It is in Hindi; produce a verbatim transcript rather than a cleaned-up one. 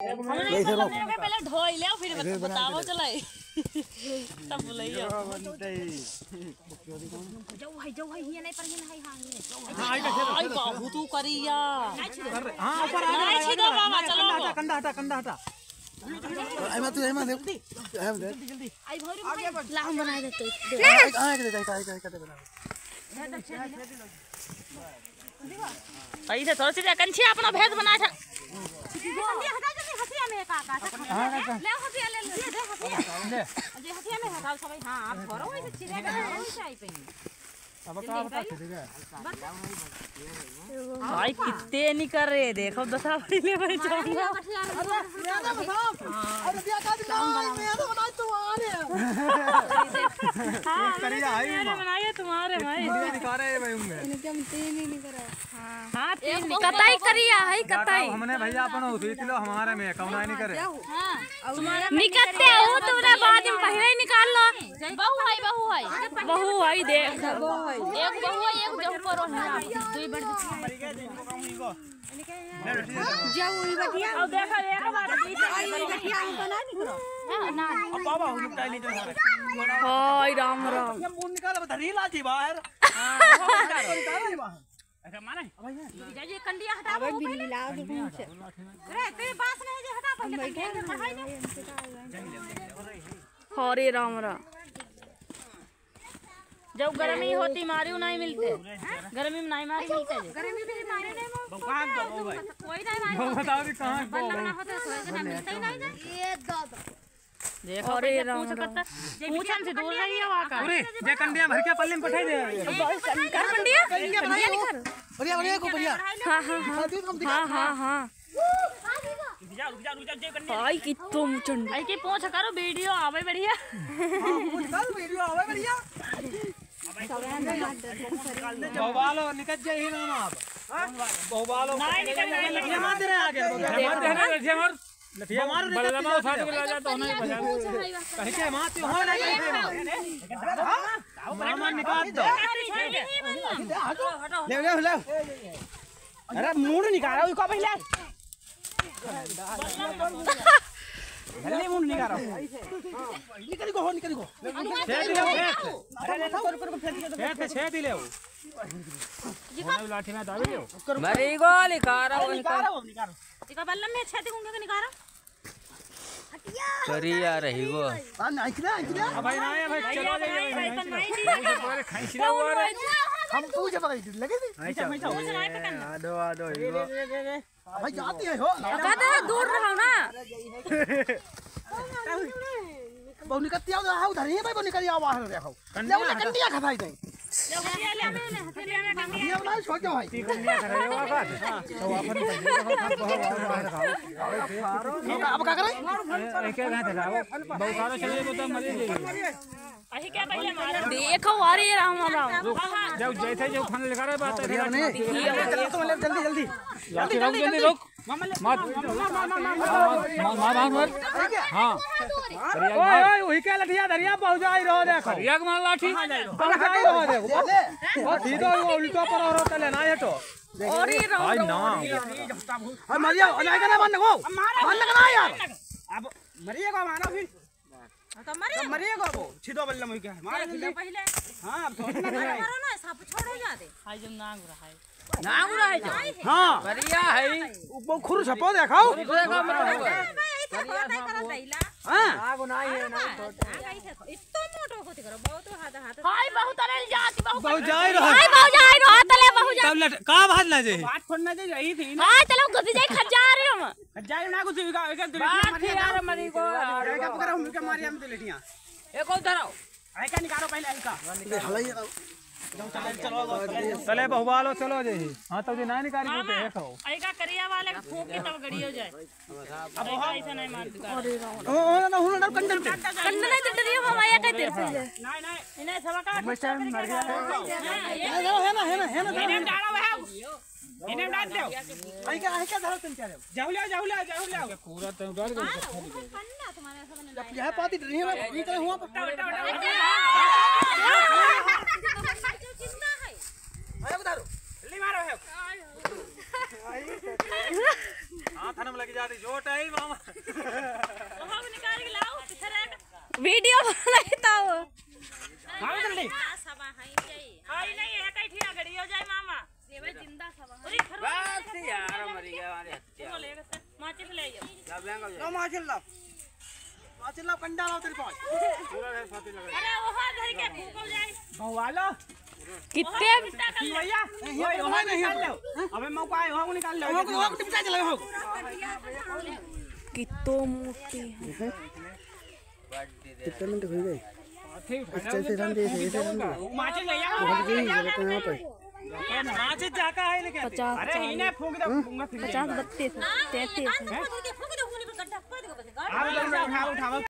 पहले ढोई ले फिर बताओ चलाई तब बुलाइयो जाऊ है जाऊ है ये नहीं पर ये नहीं हां ये आई बाबू तू करिया हां ऊपर आ नहीं सीधा बाबा चलो कंधा हटा कंधा हटा आई मत आई मत जल्दी जल्दी आई भौरी ला हम बना देते हां एक दे का का का बना पैसे थोड़ी सी कंछी अपना भेद बना था हसिया में का का ले हसिया ले ले दे हसिया ले जे हसिया में हटाओ सब हां आप थोड़ा वैसे चिरेगा वैसे आई पे अब का बता ठीक है भाई कितने नहीं कर रहे देखो बता पहले भाई जाऊंगा अरे बिया का दिला मैं तो बना तू आ रे हां करिया आई मैंने बनाया तुम्हारे भाई वीडियो दिखा रहे हैं भाई होंगे इनके हम तीन ही नहीं करा हां हां तीन कताई करिया है कताई हमने भैया अपन उसी किलो हमारे में कौन नहीं करे हां निकलते हो तुमने बाद में पहले ही निकाल लो बहू है बहू है बहू है देख बहू है एक बहू है एक जब करो है दुई बड़ जाऊ ई बटिया अब देखा एक बार आई बटिया बना नहीं करो हां ना अब बाबा हम निकाल नहीं तो हाय राम राम ये मुंह निकाल अब धरी लाजी बाहर हां निकाल निकाल बाहर ऐसा माने जा ये कंडिया हटा अबे बिल्ली लाओ दे पीछे अरे तेरे पास नहीं जे हटा पहले कंडिया पढ़ाई ना हरे राम राम जब गर्मी होती मारियो नहीं मिलते गर्मी में नहीं मारी मिलते गर्मी में मारे नहीं कहां गो भाई कोई नहीं मारी बताओ दी कहां गो बनना होता है ना मिलते ही नहीं ये दादा देखो रे राम पूछन से दूर रही है वहां का अरे जे कंडिया भर के पल्ले में पठाई दे कर कंडिया कंडिया नहीं कर बढ़िया बढ़िया को बढ़िया हां हां हां हां हां रुक जा रुक जा रुक जा जे कंडिया आई कि तुम चंड आई की पहुंच करो वीडियो आवे बढ़िया हां निकाल वीडियो आवे बढ़िया बहुबालो निकल जाए ही ना आप बहुबालो नहीं निकल लठिया मार दे रहे आगे मार दे ना लठिया मार लठिया मार बलमा उठा के ला जाता नहीं बजा कह के मारती हो नहीं हां मामा निकाल दो ले ले ले अरे मुंह निकाल रहा को पहले जल्दी मुंह निकाल रहा निकल गो निकल गो छेद ले अरे ले कर कर छेद छेद ले ये लाठी में दाबी ले मरी गोली निकारो निकाल निकाल इका बल्लम में छेद होंगे के निकारो हटिया करिया रही वो हां निकला निकला भाई ना भाई चलो जाइए भाई खाई छी वो हम पूजा पकड़ लगे थे अच्छा आदो आदो इगो भाई जाती है हो कदा दूर रहो ना बहु निकलती आओ आओ धरी भाई बहु निकल आओ बाहर देखो ले वो कंडिया खसाई दे हथिया ले में हथिया में कंडिया ये वाला छोड़ भाई कंडिया करे हो बात तो अपन बाहर खाओ अब क्या करे एक एक हाथ लगाओ बहु सारो चले तो मजे जाएगी अही क्या पहले मार देखो अरे राम राम जाओ जैसे जो खाने लगा रहे बात है जल्दी जल्दी जल्दी रुक जल्दी रुक मत मार मार मार हां ओए वही क्या लठिया धरिया पहुंचाई रहो देखो एक मार लाठी पहुंचाई रहो देखो सीधा उल्टा पर और तले ना हटो अरे राम भाई ना अब मरिया ना करना बंद को बंद करना यार अब मरिया को मारो फिर तो मरे मरिया को वो छिदो बल्ले में क्या मार पहले हां अब थोड़ी ना मारो ना सब छोड़ो जाते हाय जब नांग रहा है नांग रहा है हां करिया है वो खुर छपो देखाओ देखो मत हां आगो नहीं है ना इतना मोटो होती करो बहुत हाथ हाथ हाय बहुत तले जाती बहुत बहुत जाई रहो हाय बहुत जाई रहो तले बहुत जा तब लट का भात ना जे बात छोड़ना दे रही थी हां चलो गुद जाई खजा रहे हम जाई ना कुछ एक एक बात यार मरी को क्या पकड़ हम के मारी हम दिलटियां एक और धरो आई का निकालो पहले आई का हलाई चले बहुबालो चलो जे हां तब जे ना निकाली बोलते है खाओ आई का करिया वाले को फूंक के तब गड़ी हो जाए अब ऐसा नहीं मार दूंगा अरे ओ ना हुन ना कंडल कंडल नहीं डरियो मामा या कहते नहीं नहीं इन्हें सब का मर गया है ना है ना है ना इन्हें डालो है इन्हें डाल दो आई का आई का धरो तुम क्या जाओ ले जाओ ले जाओ ले पूरा तो डर गई पन्ना तुम्हारे सब ने यह पाती डरी है ये तो हुआ कितना है आयो धरो ले मारो है हां माथा में लगी जाती जोट है मामा अब निकाल के लाओ वीडियो बनाता हो हां जल्दी सभा है हाय नहीं है कहीं ठिया गड़ी हो जाए मामा सेवे जिंदा सभा अरे बस यार मर गया हमारे हत्या लेगा सर माचिस ले जाओ क्या बेंगा लो माचिल लो माचिल लो कंडा लो तेरे पास पूरा है साथी लगा अरे वो धर के फूको जाए बहुआ लो कितने भैया ओए ओए नहीं लो अबे मौका है हो निकाल लो हो हो टिपचा चला हो कितो मोटी है कितने मिनट हो गए ठीक चल से हम दे से माचिल ले आओ यहां पे माचिल जाका है लेके पचास अरे इन्हें फूंक दो फूंगा पचास बत्तीस तैतीस आप उठाओ उठाओ